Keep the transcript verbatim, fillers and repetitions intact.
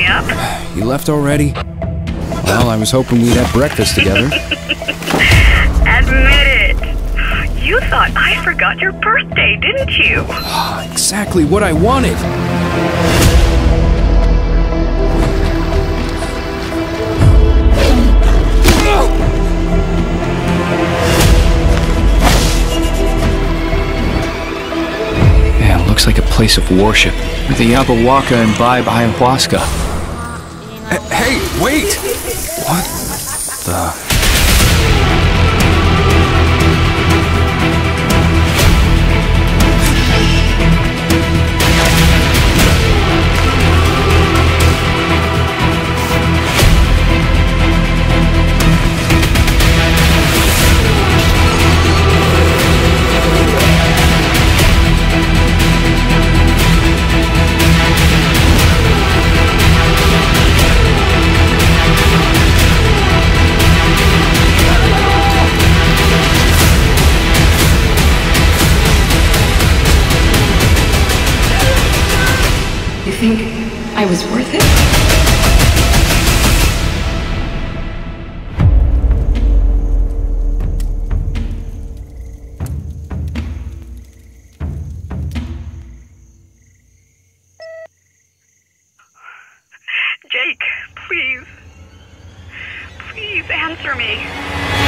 up? You left already? Well, I was hoping we'd have breakfast together. Admit it. You thought I forgot your birthday, didn't you? Exactly what I wanted. Man, looks like a place of worship. With the Yabawaka imbibe ayahuasca. Hey, wait! What the... You think I was worth it? Jake, please. Please answer me.